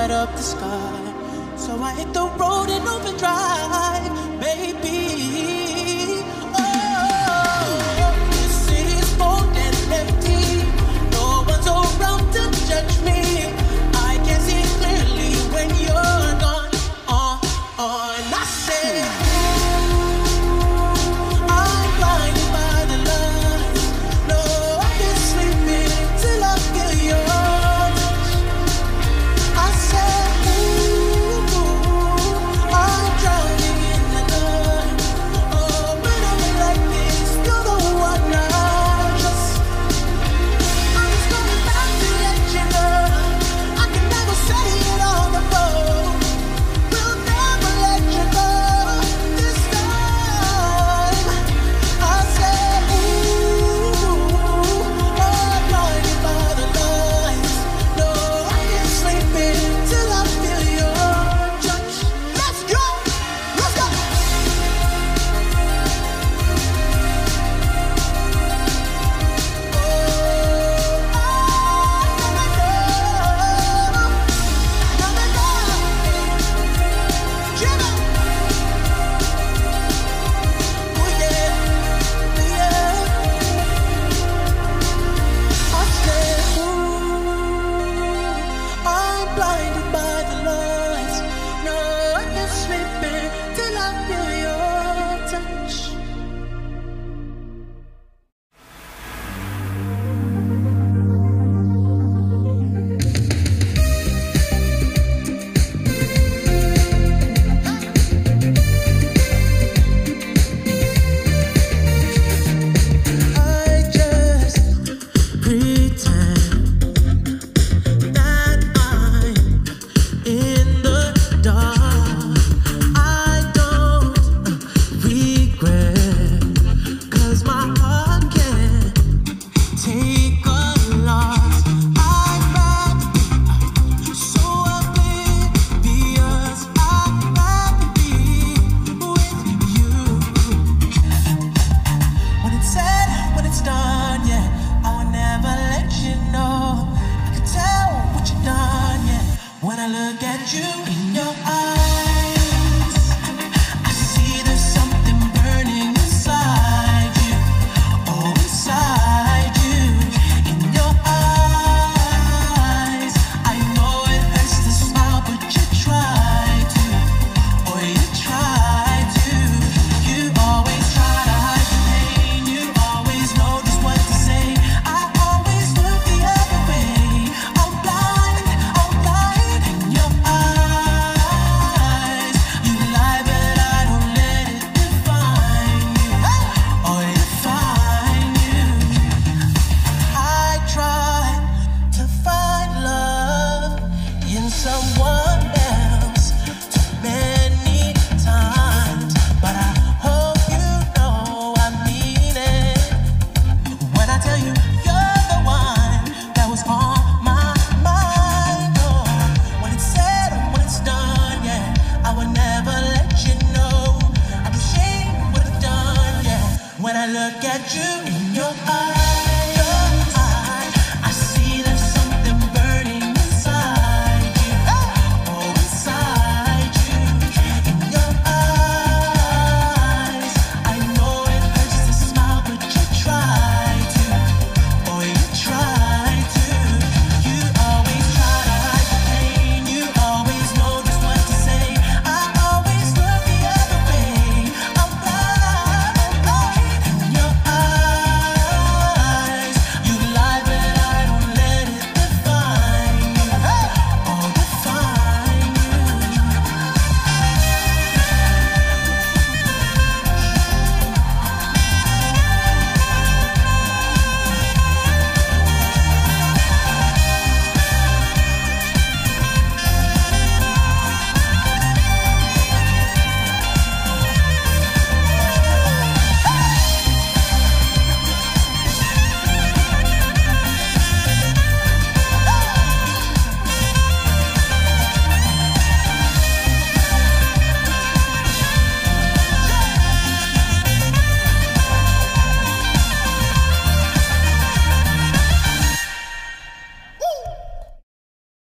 light up the sky. So I hit the road in overdrive, baby. Oh, the city's cold and empty. No one's around to judge me. I can see clearly when you're gone. I said, I'm blinded by the light. No, I've been sleeping till I feel your touch. I said, ooh, I'm drowning in the night. Oh, when I'm like this, you're the one I trust. I'm just coming back to let you know I can never say it on the phone. We'll never let you go this time. I said, ooh, I'm blinded by the lights. No, I can't sleep till I feel your touch. Let's go, let's go. I'm blinded by the lights. No, I can't sleep till I feel your touch. I just pretend that I'm in the dark. I don't regret, 'cause my heart can't take a loss. I'd rather so oblivious. I'd rather be with you. When it's said, when it's done, yeah, I will never let you know. I can tell what you've done, yeah, when I look at you.